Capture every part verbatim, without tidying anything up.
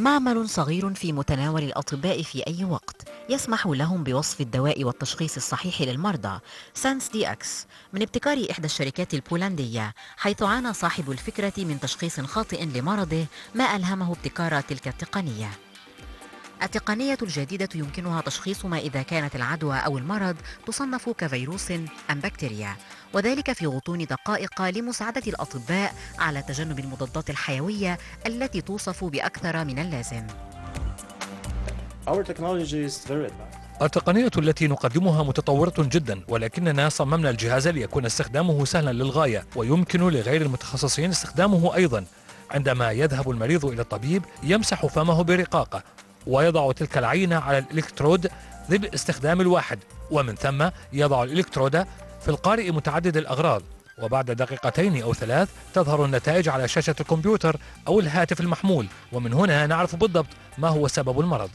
معمل صغير في متناول الأطباء في أي وقت يسمح لهم بوصف الدواء والتشخيص الصحيح للمرضى. سانس دي أكس من ابتكار إحدى الشركات البولندية، حيث عانى صاحب الفكرة من تشخيص خاطئ لمرضه ما ألهمه ابتكار تلك التقنية. التقنية الجديدة يمكنها تشخيص ما إذا كانت العدوى أو المرض تصنف كفيروس أم بكتيريا، وذلك في غضون دقائق لمساعدة الأطباء على تجنب المضادات الحيوية التي توصف بأكثر من اللازم. Our technology is very advanced. التقنية التي نقدمها متطورة جدا، ولكننا صممنا الجهاز ليكون استخدامه سهلا للغاية، ويمكن لغير المتخصصين استخدامه أيضا. عندما يذهب المريض إلى الطبيب يمسح فمه برقاقة ويضع تلك العينة على الإلكترود ذي الاستخدام الواحد، ومن ثم يضع الإلكترود في القارئ متعدد الأغراض، وبعد دقيقتين أو ثلاث تظهر النتائج على شاشة الكمبيوتر أو الهاتف المحمول، ومن هنا نعرف بالضبط ما هو سبب المرض.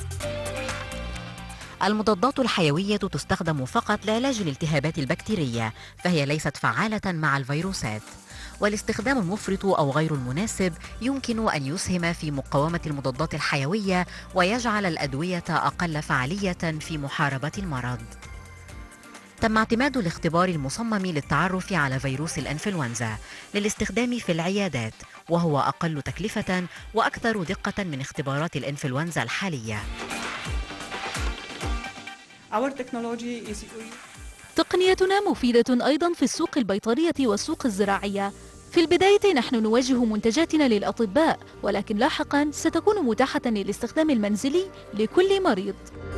المضادات الحيوية تستخدم فقط لعلاج الالتهابات البكتيرية، فهي ليست فعالة مع الفيروسات، والاستخدام المفرط أو غير المناسب يمكن أن يسهم في مقاومة المضادات الحيوية ويجعل الأدوية أقل فعالية في محاربة المرض. تم اعتماد الاختبار المصمم للتعرف على فيروس الإنفلونزا للاستخدام في العيادات، وهو أقل تكلفة وأكثر دقة من اختبارات الإنفلونزا الحالية. تقنيتنا مفيدة أيضا في السوق البيطرية والسوق الزراعية. في البداية نحن نوجه منتجاتنا للأطباء، ولكن لاحقا ستكون متاحة للاستخدام المنزلي لكل مريض.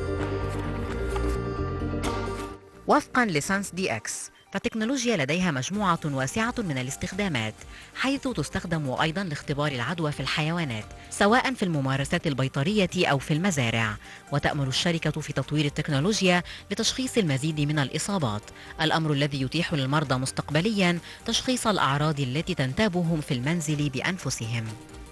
وفقا لسانس دي أكس، فالتكنولوجيا لديها مجموعة واسعة من الاستخدامات، حيث تستخدم أيضا لاختبار العدوى في الحيوانات سواء في الممارسات البيطرية أو في المزارع، وتأمل الشركة في تطوير التكنولوجيا لتشخيص المزيد من الإصابات، الأمر الذي يتيح للمرضى مستقبليا تشخيص الأعراض التي تنتابهم في المنزل بأنفسهم.